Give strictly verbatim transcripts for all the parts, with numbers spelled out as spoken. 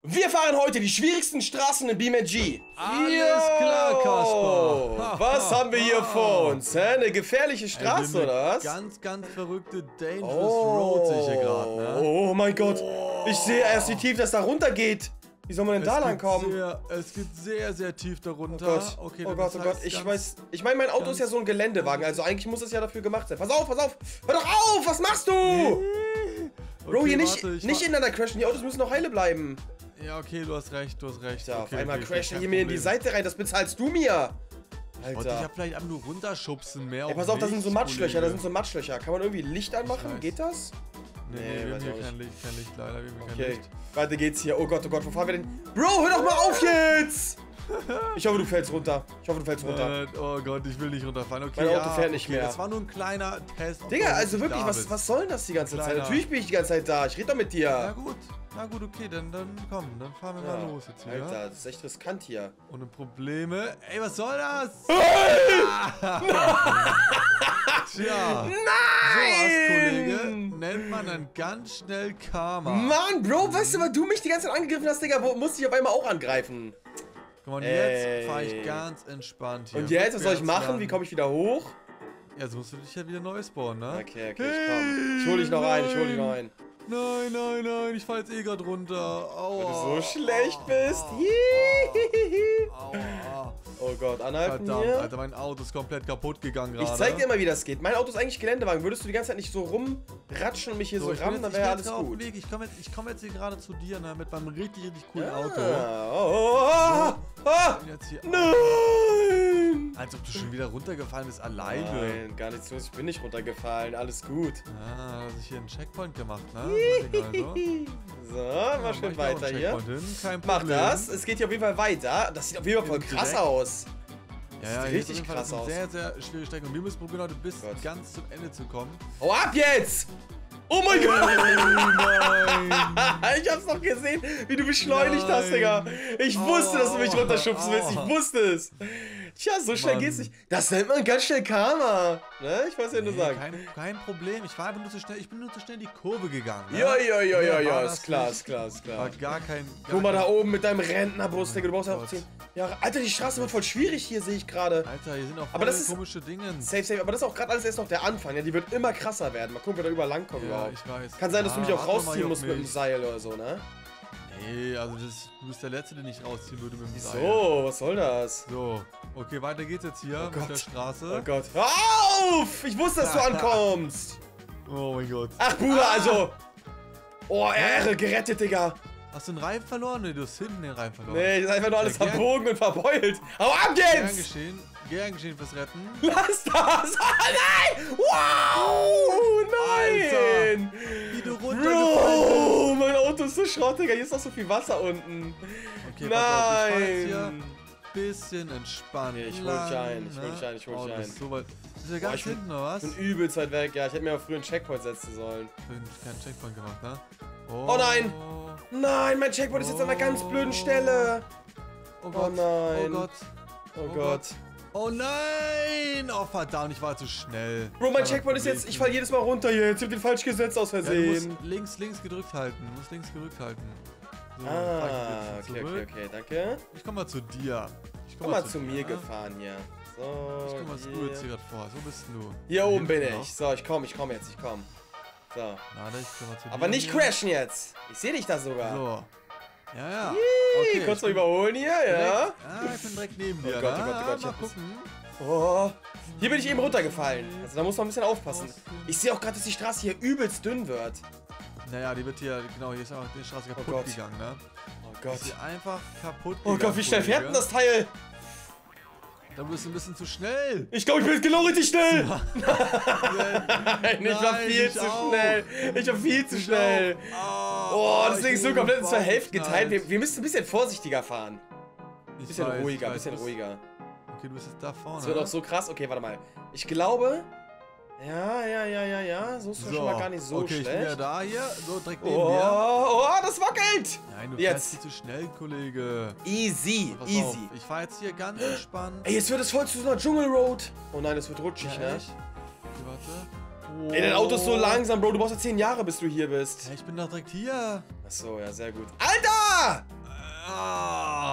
Wir fahren heute die schwierigsten Straßen in BeamNG. Alles klar, Kasper. Was haben wir hier vor uns? Hä? Eine gefährliche Straße, Ey, oder was? Ganz, ganz verrückte Dangerous Oh, Road sehe ich hier gerade, ne? oh mein Gott. Ich sehe erst, wie tief das da runter geht. Wie soll man denn da lang kommen? Sehr, es geht sehr, sehr tief darunter. Oh Gott, okay, oh das Gott, oh Gott. heißt Ich ganz, weiß, ich meine, mein Auto ist ja so ein Geländewagen, also eigentlich muss es ja dafür gemacht sein. Pass auf, pass auf. Hör doch auf, was machst du? Okay, Bro, hier nicht, warte, ich nicht wa- ineinander crashen, die Autos müssen noch heile bleiben. Ja, okay, du hast recht, du hast recht. Ja, okay, auf einmal okay, crasht er kein hier mir in die Problem. Seite rein, das bezahlst du mir. Ich wollte dich ja Alter. vielleicht einfach nur runterschubsen, mehr Ey, auch pass auf, da sind so nicht, Matschlöcher, da Kollege. sind so Matschlöcher. Kann man irgendwie Licht anmachen? weiß. Geht das? Nee, Nee, nee, wir weiß haben auch hier kein nicht. Licht, kein Licht, leider, wir haben hier kein Okay, Licht. weiter geht's hier. Oh Gott, oh Gott, wo fahren wir denn? Bro, hör doch mal auf jetzt! Ich hoffe, du fällst runter. Ich hoffe, du fällst runter. Äh, oh Gott, ich will nicht runterfallen. Okay, Mein Auto ja, fährt nicht okay, mehr. Das war nur ein kleiner Test. ob Digga, du also wirklich, da was, bist. was soll denn das die ganze Zeit? Kleiner. Natürlich bin ich die ganze Zeit da. Ich rede doch mit Na dir. gut, na gut, okay, dann, dann komm, dann fahren wir Ja, mal los jetzt hier. Alter, das ist echt riskant hier. Ohne Probleme. Ey, was soll das? Tja. Sowas, Kollege, nennt man dann ganz schnell Karma. Mann, Bro, weißt du, weil du mich die ganze Zeit angegriffen hast, Digga, wo musste ich auf einmal auch angreifen? Guck mal, und Ey. jetzt fahre ich ganz entspannt hier. Und jetzt, was soll ich Rückwärts machen? lang. Wie komme ich wieder hoch? Ja, jetzt musst du dich ja wieder neu spawnen, ne? Okay, okay, ich komm. Ich hol dich noch ein, ich hol dich noch ein. Nein, nein, nein, ich fahr jetzt eh grad runter. Aua. Weil du so schlecht bist. Aua. Hihihihi. Aua. Oh Gott, anhalten Verdammt, hier. Alter, mein Auto ist komplett kaputt gegangen gerade. Ich zeig dir mal, wie das geht. Mein Auto ist eigentlich Geländewagen. Würdest du die ganze Zeit nicht so rumratschen und mich hier so, ich bin rammen, jetzt- dann ich wäre bin alles jetzt auf dem gut. Weg. Ich komme jetzt, ich komm jetzt hier gerade zu dir, ne, mit meinem richtig, richtig coolen Ja. Auto. Oh, oh, oh, oh. Ich bin jetzt hier, Nein! als ob du schon wieder runtergefallen bist, alleine. Nein, gar nichts los. Ich bin nicht runtergefallen. Alles gut. Ah, hast ich hier einen Checkpoint gemacht, ne? Mach ich also. So, Ja, mal mach schön ich da auch einen weiter hier. Checkpoint hin, kein Mach Problem. das. Es geht hier auf jeden Fall weiter. Das sieht auf jeden Fall voll krass Direkt. aus. Ja, ja, Sieht hier richtig ist auf jeden Fall krass eine aus. sehr, sehr schwierige Strecke. Und wir müssen probieren, heute bis Gott. ganz zum Ende zu kommen. Hau ab jetzt! Oh mein Gott! Nein! Ich hab's noch gesehen, wie du beschleunigt hast, Nein. Digga. Ich wusste, dass du mich Aua. runterschubsen willst. Ich Aua. wusste es. Tja, so schnell Mann. geht's nicht. Das nennt man ganz schnell Karma. Ne? Ich weiß ja nur Nee, sagen. kein, kein Problem. Ich war einfach nur zu schnell. Ich bin nur zu schnell in die Kurve gegangen. Ne? Ja, ja, ja, Mehr ja, war ja. das Ist klar, nicht. ist klar, ist klar. War gar kein. Gar Guck mal kein, da oben mit deinem Rentnerbus, Oh Digga. Du brauchst ja auch Gott. zehn Jahre. Alter, die Straße wird voll schwierig hier, sehe ich gerade. Alter, hier sind auch Aber voll das ist- komische Dinge. Safe, safe. Aber das ist auch gerade alles erst noch der Anfang. Ja, die wird immer krasser werden. Mal gucken, wer da überall langkommt Ja, überhaupt. ich weiß. Kann sein, dass du mich Ah, auch warte mal rausziehen hier musst auf mit dem mich. Seil oder so, ne? Nee, also das, du bist der Letzte, den ich rausziehen würde mit dem Seil. So, was soll das? So, okay, weiter geht's jetzt hier Oh mit Gott. der Straße. Oh Gott. Hör auf! Ich wusste, dass du ankommst. Oh mein Gott. Ach, Bruder, also. Oh, Ehre, gerettet, Digga. Hast du den Reifen verloren? Nee, du hast hinten den Reifen verloren. Nee, das ist einfach nur alles Ja, gern- verbogen und verbeult. Hau ab Gern jetzt! geschehen. Gern geschehen fürs Retten. Lass das! Ah, nein! Wow! Nein! Wie du runtergefallen Bro, mein Auto ist so Schrott, Digga. Hier ist noch so viel Wasser unten. bist. Okay, pass auf, ich fahr jetzt hier Nein! bisschen entspannt. Nee, ich hol dich ein, ich hol dich ein, ich hol oh, dich du ein. bist so weit. Ist ja Boah, ganz ich bin- hinten, oder was? Ich bin übelst weit weg, ja. Ich hätte mir auch früher einen Checkpoint setzen sollen. Ich bin keinen Checkpoint gemacht, ne? Oh nein! Nein, mein Checkpoint ist jetzt an einer ganz blöden Stelle. Oh Oh Gott. nein. Oh Gott. Oh, Oh Gott. Oh nein! Oh verdammt, ich war zu schnell. Bro, mein Das war Checkpoint das ist jetzt, ich Problem. fall jedes Mal runter jetzt. Ich hab den falsch gesetzt aus Ja, du Versehen. musst links, links gedrückt halten. Du musst links gedrückt halten. So, Ah, fahr ich ein bisschen okay, okay, zurück. okay, danke. Ich komm mal zu dir. Ich Komm mal zu dir, mir ne? gefahren hier. So, Ich komm mal, was du hier. jetzt hier gerade vor. So bist du. Hier Da oben bin hinten ich. So, ich komm, ich komm jetzt, ich komm. So. noch. Warte, ich komm mal zu dir. Aber nicht hier. crashen jetzt. Ich sehe dich da sogar. So. Ja, ja. Okay, Okay, kurz ich mal bin überholen hier, ja. direkt- Ah, ich bin direkt neben dir. Oh Gott, ne? oh Gott, oh Gott, ich Mal hab das- gucken. Oh. Hier bin ich eben runtergefallen. Also da muss man ein bisschen aufpassen. Ich sehe auch gerade, dass die Straße hier übelst dünn wird. Naja, die wird hier, genau, hier ist einfach die Straße kaputt Gott. gegangen, ne? Oh Die Gott. ist hier einfach kaputt Oh gegangen. Gott, wie schnell fährt denn das Teil? Da bist du ein bisschen zu schnell. Ich glaube, ich bin jetzt genau richtig schnell. Nein, ich war Nein, viel ich zu auch. schnell. Ich war viel zu schnell. Oh, das Ding ist so komplett zur Hälfte geteilt. Wir, wir müssen ein bisschen vorsichtiger fahren. Ein bisschen ruhiger, ein bisschen ruhiger. Okay, du bist jetzt da vorne. Das wird auch so krass. Okay, warte mal. Ich glaube... Ja, ja, ja, ja, ja. So ist es So, schon mal gar nicht so okay, ich bin ja schlecht. da hier. So, direkt neben Oh, dir. oh, das wackelt. Nein, du Jetzt. fährst viel zu schnell, Kollege. Easy, Pass easy. auf, ich fahr jetzt hier ganz entspannt. Ey, jetzt wird es voll zu so einer Dschungelroad. Oh nein, das wird rutschig, Ja, ne? echt? Okay, warte. Ey, dein Auto ist so Oh. langsam, Bro. Du brauchst ja zehn Jahre, bis du hier bist. Ja, ich bin doch direkt hier. Achso, ja, sehr gut. Alter!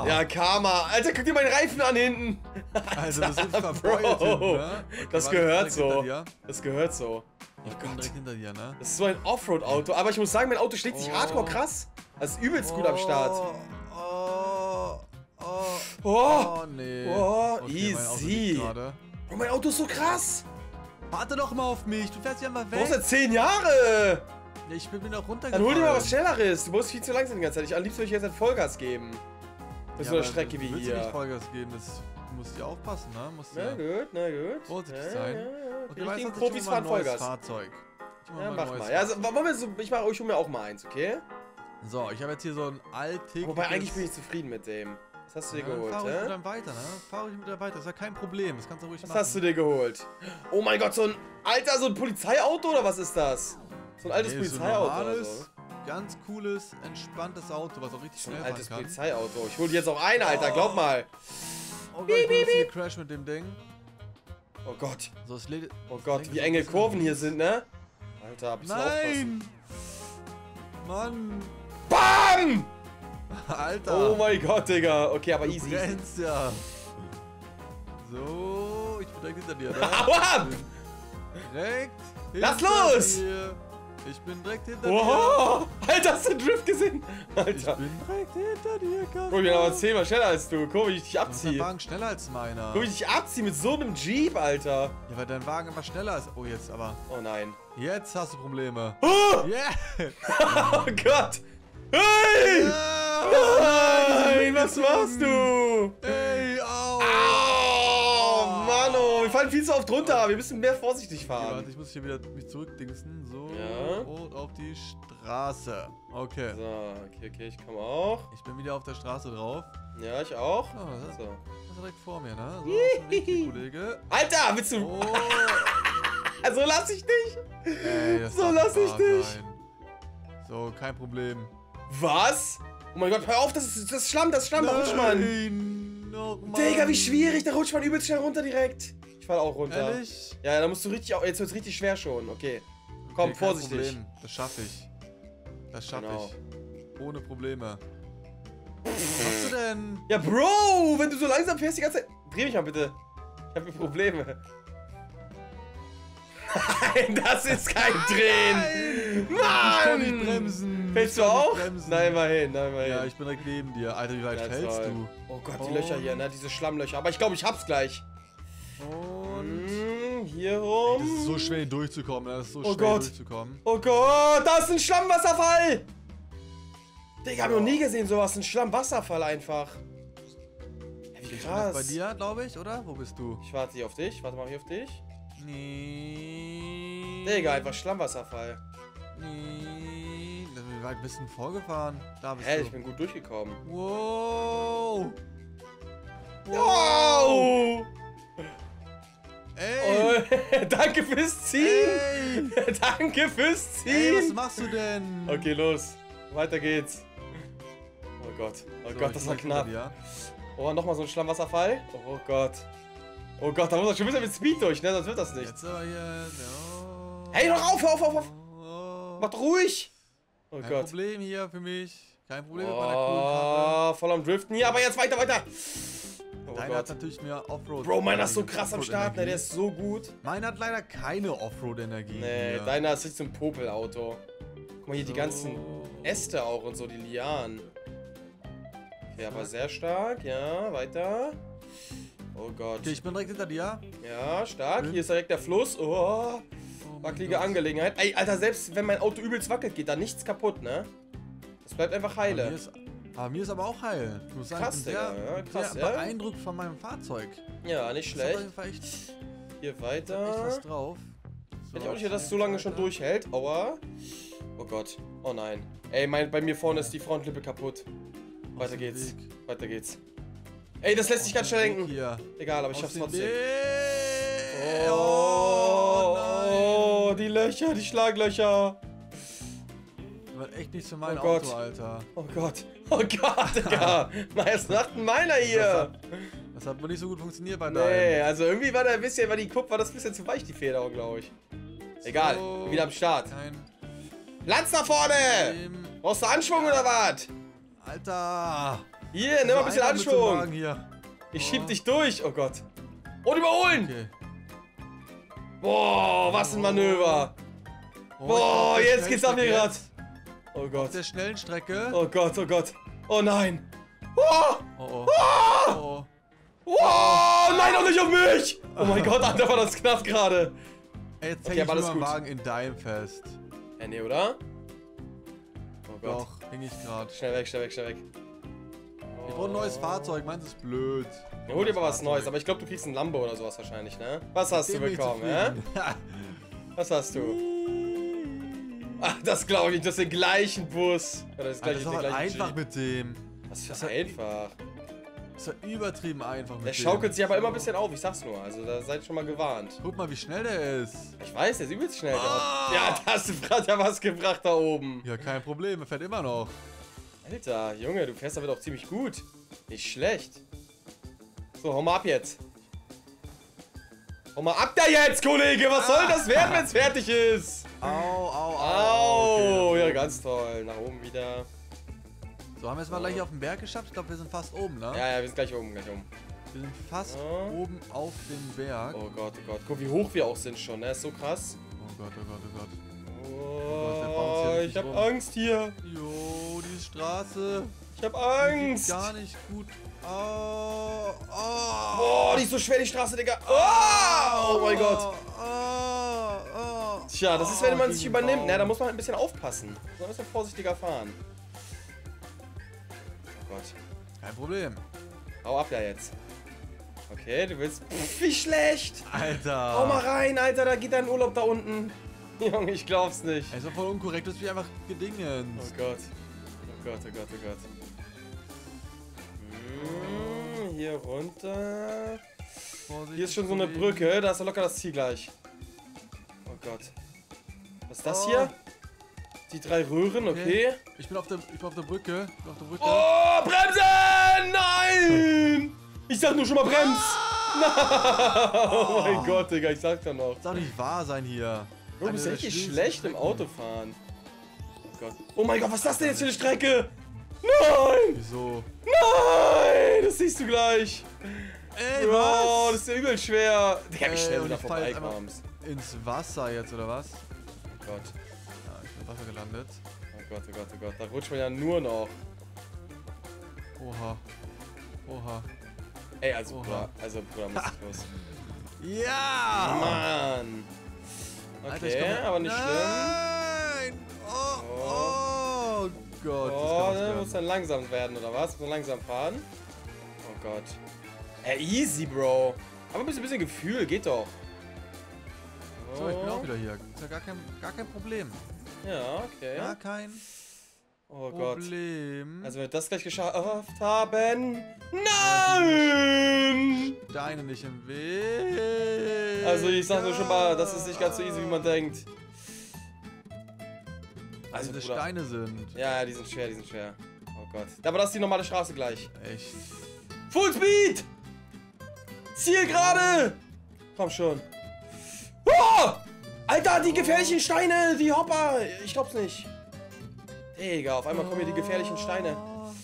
Karma. Ja, Karma. Alter, guck dir meinen Reifen an hinten. Also, das ist verbeult Bro. hinten, ne? Okay, Das warte, gehört direkt hinter so. dir. Das gehört so. Oh Ich bin Gott. direkt hinter dir, ne? Das ist so ein Offroad-Auto. Aber ich muss sagen, mein Auto schlägt sich Oh. hardcore krass. Das ist übelst gut am Start. Oh, oh, Oh, oh, nee. oh, Okay, mein Auto easy. liegt gerade. Bro, mein Auto ist so krass. Warte doch mal auf mich, du fährst ja mal Du weg. brauchst ja zehn Jahre. Ja, ich bin wieder runtergefallen. Dann hol dir mal was Schnelleres. Du musst viel zu langsam die ganze Zeit. Ich am liebsten würde ich jetzt halt Vollgas geben. Für so eine Strecke wie Du willst hier. nicht Vollgas geben, das, du musst ja aufpassen, ne? Musst Na ja gut, na gut. vorsichtig ja, sein. Ja, ja. Okay, Die weißt richtigen du, Profis ich hol fahren mal ein neues Vollgas. Fahrzeug. Ich hol Ja, mal mach ein neues mal. Ja, also, Fahrzeug. wollen wir so, ich, mach, ich hol mir auch mal eins, okay? So, ich habe jetzt hier so ein alltägliches... Wobei, eigentlich bin ich zufrieden mit dem. Was hast du dir ja, geholt, fahr ruhig hä? mit einem weiter, ne? Fahr ruhig mit einem weiter, ist ja kein Problem, das kannst du ruhig Was machen. hast du dir geholt? Oh mein Gott, so ein, Alter, so ein Polizeiauto oder was ist das? So ein altes Nee, so ein Polizeiauto oder normales, so. ganz cooles, entspanntes Auto, was auch richtig So schnell ein fahren altes kann. Polizeiauto. Ich hol dir jetzt auch ein, Alter, glaub mal. Oh Gott, ich bin hier Crash mit dem Ding. Oh Gott, So, es lädt... oh es Gott, lenkt wie so ein enge bisschen- Kurven hier sind, ne? Alter, bisschen aufpassen. Nein! Mann! BAM! Alter! Oh mein Gott, Digga. Okay, aber du easy. easy. brennst ja. So, ich bin direkt hinter dir, ne? Hau ab! Direkt Lass hinter los! dir. Ich bin direkt hinter Wow! Alter, hast du den Drift gesehen? dir. Ich Alter. bin direkt hinter dir, Kasper. Bro, ich bin aber zehnmal schneller als du. Guck, wie ich dich Du hast deinen abziehe. Wagen schneller als meiner. Guck, wie ich dich abziehe mit so einem Jeep, Alter. Ja, weil dein Wagen immer schneller ist. Oh, jetzt aber. Oh nein. Jetzt hast du Probleme. Oh, Yeah! oh Gott! Hey! Nein, was machst du? Ey, au! Oh, Mann, oh, wir fallen viel zu oft runter. Wir müssen mehr vorsichtig Okay, fahren. warte, ich muss hier wieder mich zurückdingsen. So. Ja. Und auf die Straße. Okay. So, okay, okay, ich komme auch. Ich bin wieder auf der Straße drauf. Ja, ich auch. Oh, das, So. das ist direkt vor mir, ne? So, ist schon richtig, Kollege. Alter, willst du... Oh! So lass ich dich. Ey, das So darf lass nicht ich wahr dich. sein. So, kein Problem. Was? Oh mein Gott, hör auf, das ist das ist Schlamm, das ist Schlamm, da rutscht man. Nein, noch mal. Digga, wie schwierig, da rutscht man übelst schnell runter direkt. Ich fall auch runter. Ehrlich? Ja, da musst du richtig, au- jetzt wird's richtig schwer schon, okay. Komm, Okay, kein vorsichtig. Problem. Das schaffe ich. Das schaffe Genau. ich. Ohne Probleme. Was machst du denn? Ja, Bro, wenn du so langsam fährst die ganze Zeit... Dreh mich mal bitte. Ich habe Probleme. Nein, das ist kein Drehen. Ich kann nicht Mann! bremsen. Fällst Ich du kann nicht auch? bremsen. Nein, mal hin, nein, mal hin. Ja, ich bin direkt neben dir. Alter, wie weit Ja, fällst toll. du? Oh Gott, die Löcher hier, ne? Diese Schlammlöcher. Aber ich glaube, ich hab's gleich. Und... Hm, hier Ey, rum. das ist so schwer hier durchzukommen. Das ist so Oh schwer Gott. durchzukommen. Oh Gott, da ist ein Schlammwasserfall! Digga, hab ich noch nie gesehen, sowas. Ein Schlammwasserfall einfach. Ja, wie Ich bin jetzt krass. bei dir, glaube ich, oder? Wo bist du? Ich warte hier auf dich. Warte mal hier auf dich. Nee. Digga, einfach Schlammwasserfall. Nee. Wie weit bist du denn vorgefahren? Da bist Hä, du. ich bin gut durchgekommen. Wow. Wow! Ey. Oh, danke fürs Ziehen! Ey. Danke fürs Ey, was Ziehen! machst du denn? Okay, los. Weiter geht's. Oh Gott. Oh So, Gott, ich das bin war direkt knapp. hinter dir. Oh, nochmal so ein Schlammwasserfall. Oh Gott. Oh Gott, da muss er schon wieder mit Speed durch, ne? Sonst wird das nicht. Jetzt aber hier. Oh. Hey, doch auf, hör auf, hör auf, auf! Oh. Mach doch ruhig! Oh Kein Gott. Problem hier für mich. Kein Problem mit meiner coolen Karre. Oh, voll am Driften. Ja, aber jetzt weiter, weiter! Oh Deiner hat Gott. natürlich mehr Offroad. Bro, meiner ist so Energie, krass am Start, ne? Der ist so gut. Meiner hat leider keine Offroad-Energie. Nee, hier. deiner ist richtig so ein Popelauto. Guck mal hier, die So. ganzen Äste auch und so, die Lianen. Okay, aber sehr stark. Ja, weiter. Oh Gott. Okay, ich bin direkt hinter dir. Ja, stark. Schön. Hier ist direkt der Fluss. Oh, Oh mein wackelige Gott. Angelegenheit. Ey, Alter, selbst wenn mein Auto übelst wackelt, geht da nichts kaputt, ne? Das bleibt einfach Aber mir, heile. ist, aber mir ist aber auch heil. Ich muss sagen, Krass, ich bin Digga, sehr, ja, krass, sehr ja. beeindruckt von meinem Fahrzeug. Ja, nicht Das ist auf schlecht. jeden Fall echt, Hier echt weiter. was drauf. So, Hätte ich auch nicht, dass es so lange schon weiter. durchhält. Aua. Oh Gott. Oh nein. Ey, mein, bei mir vorne ist die Frontlippe kaputt. Aus Weiter dem geht's. Weg. Weiter geht's. Ey, das lässt sich ganz schnell Weg lenken. Hier. Egal, aber ich Aus schaff's dem trotzdem. Weg. Oh, nein. oh, die Löcher, die Schlaglöcher. Das war echt nicht für mein Oh Gott. Auto, Alter. Oh Gott. Oh Gott, Digga. Was macht denn meiner Das hier? hat, das hat wohl nicht so gut funktioniert bei Nee, deinem. also irgendwie war da ein bisschen, war die Kupp, war das ein bisschen zu weich, die Federung, glaube ich. Egal, So. wieder am Start. Kein Platz nach vorne! Problem. Brauchst du Anschwung oder was? Alter. Hier, nimm mal ein bisschen Anschwung. Hier. Ich schieb dich durch. Oh Gott. Und überholen. Okay. Boah, was ein Manöver. Oh, Boah, jetzt geht's ab hier grad. Oh Auf Gott. der schnellen Strecke. Oh Gott, oh Gott. Oh nein. Oh, Oh, oh. oh, Oh, oh nein, doch nicht auf mich. Oh mein Gott, Alter, war das knapp gerade. Ey, jetzt Okay, häng ich aber alles nur am gut. Wagen in deinem fest. Ja, nee, oder? Oh Gott. Doch, häng ich gerade. Schnell weg, schnell weg, schnell weg. Ich brauche ein neues Fahrzeug, meins ist blöd. Ja, hol dir mal was Neues, aber ich glaube, du kriegst ein Lambo oder sowas wahrscheinlich, ne? Was hast du Dem bin ich bekommen, hä? zufrieden. Was hast du? Ach, das glaube ich nicht, das ist den gleichen Bus. Oder das Alter, gleiche, das ist den doch gleichen einfach Jeep. mit dem. Was für das ist einfach. Das ist ja übertrieben einfach mit Der dem. schaukelt sich aber immer ein bisschen auf, ich sag's nur. Also da seid schon mal gewarnt. Guck mal, wie schnell der ist. Ich weiß, der ist übelst schnell. Ah! Der hat, ja, das hat ja was gebracht da oben. Ja, kein Problem, er fährt immer noch. Alter, Junge, du fährst damit auch ziemlich gut. Nicht schlecht. So, hau mal ab jetzt. Hau mal ab da jetzt, Kollege! Was soll das werden, wenn es fertig ist? Au, au, au. Au! Okay. Ja, ganz toll. Nach oben wieder. So, haben wir es mal gleich auf den Berg geschafft? Ich glaube, wir sind fast oben, ne? Ja, ja, wir sind gleich oben, gleich oben. Wir sind fast Ja. oben auf dem Berg. Oh Gott, oh Gott. Guck, wie hoch wir auch sind schon, ne? Ist so krass. Oh Gott, oh Gott, oh Gott. Oh, der bounce hier ich richtig hab rum. Angst hier. Jo, die Straße. Ich hab Die Angst. sieht gar nicht gut. Oh, oh. Boah, die ist so schwer, die Straße, Digga. Oh, oh mein Gott. Oh, oh. Tja, das ist, wenn Oh, man gegen sich den übernimmt, Baum. ne? Da muss man halt ein bisschen aufpassen. Muss man ein bisschen vorsichtiger fahren. Oh Gott. Kein Problem. Hau ab da jetzt. Okay, du willst... Pff, wie schlecht. Alter. Hau mal rein, Alter, da geht dein Urlaub da unten. Junge, ich glaub's nicht. Ey, ist doch voll unkorrekt, das ist wie einfach gedingens. Oh Gott. Oh Gott, oh Gott, oh Gott. Hm, hier runter. Vorsicht, Hier ist schon so eine Kollegen. Brücke, da ist doch locker das Ziel gleich. Oh Gott. Was ist das Oh. hier? Die drei Röhren, okay. Ich bin auf der, ich bin auf der Brücke. Ich bin auf der Brücke. Oh, bremsen! Nein! Ich sag nur schon mal brems! Oh mein Gott, Digga, ich sag da noch. Das darf nicht wahr sein hier. Du bist Eine der richtig schlimmsten schlecht im Strecken. Autofahren. Oh Gott. Oh mein Gott, was ist das denn jetzt für eine Strecke? Nein! Wieso? Nein! Das siehst du gleich. Ey, Oh, was? das ist ja übel schwer. Digga, wie Ey, schnell du und da ich fall jetzt vorbeikommst. Ins Wasser jetzt, oder was? Oh Gott. Ja, ich bin im Wasser gelandet. Oh Gott, oh Gott, oh Gott. Da rutscht man ja nur noch. Oha. Oha. Ey, also Oha. Bruder, also Bruder, muss ich los. Ja! Mann. Alter, ich Okay, komm- aber nicht schlimm. Nein! Oh, oh Gott. Oh, das ne, kann muss was dann langsam werden, oder was? Muss man langsam fahren? Oh Gott. Ey, easy, Bro. Aber ein bisschen, bisschen Gefühl, geht doch. werden. So, ich bin auch wieder hier. Ist ja gar kein, gar kein Problem. Ja, okay. Gar kein Oh Gott. Problem. Also wenn wir das gleich geschafft haben... Nein! Steine nicht im Weg. Also ich sag nur schon mal, das ist nicht ganz so easy, wie man denkt. Also, Also, diese Bruder. Steine sind. Ja, ja, die sind schwer, die sind schwer. Oh Gott. Aber das ist die normale Straße gleich. Echt. Full Speed! Ziel gerade! Komm schon. Oh! Alter, die gefährlichen Steine, die Hopper. Ich glaub's nicht. Digga, auf einmal kommen hier die gefährlichen Steine.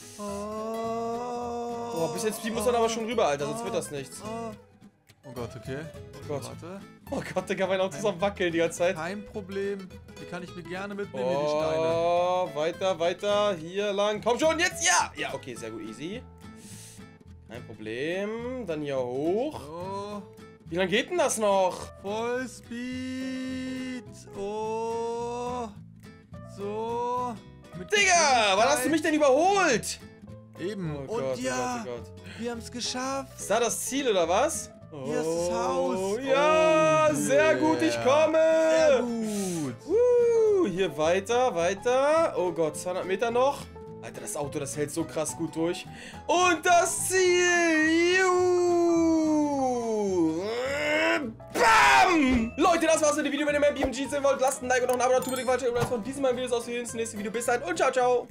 Oh, bis jetzt muss man aber schon rüber, Alter, sonst wird das nichts. Oh Gott, okay. Oh Gott. Warte. Oh Gott, Digga, mein Auto ist am Wackeln die ganze Zeit. Kein Problem. Die kann ich mir gerne mitnehmen, hier die Steine. Oh, weiter, weiter, hier lang. Komm schon, jetzt, ja! Ja, okay, sehr gut, easy. Kein Problem. Dann hier hoch. Oh, Wie lange geht denn das noch? Vollspeed. Oh. So. Mit Digga, wann hast du mich denn überholt? Eben. Oh Und Gott, ja, oh Gott, oh Gott. wir haben es geschafft. Ist da das Ziel oder was? Hier ist das Haus. Oh, ja, Oh, sehr yeah. gut, ich komme. Sehr gut. Uh, hier weiter, weiter. Oh Gott, zweihundert Meter noch. Alter, das Auto, das hält so krass gut durch. Und das Ziel. Juhu. Bam! Leute, das war's mit dem Video. Wenn ihr mehr B M G sehen wollt, lasst ein Like und noch ein Abo. Tut mir den Quatsch. Und das von diesem Mal Videos aus. Wir sehen uns im nächsten Video. Bis dahin und ciao, ciao.